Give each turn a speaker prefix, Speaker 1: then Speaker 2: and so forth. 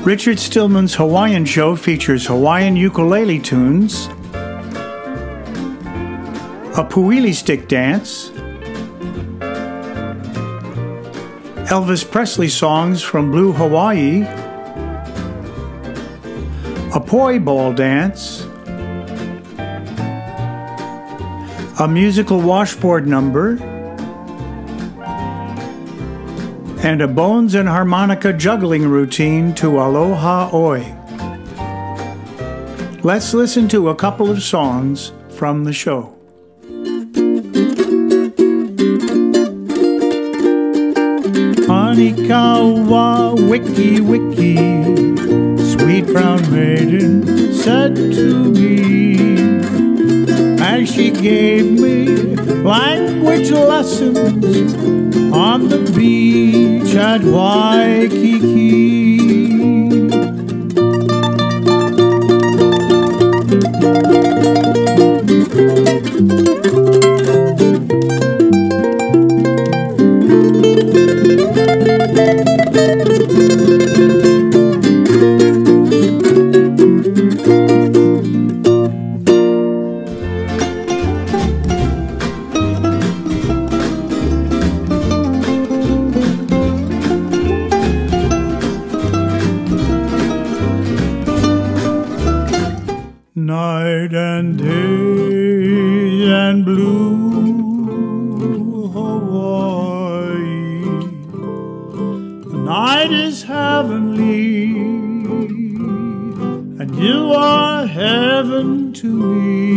Speaker 1: Richard Stillman's Hawaiian Show features Hawaiian ukulele tunes, a puilli stick dance, Elvis Presley songs from Blue Hawaii, a poi ball dance, a musical washboard number, and a bones and harmonica juggling routine to Aloha Oe. Let's listen to a couple of songs from the show. Hanikawa wiki wiki, sweet brown maiden said to me, as she gave me language lessons on the beach at Waikiki. Night and day and blue Hawaii, the night is heavenly, and you are heaven to me.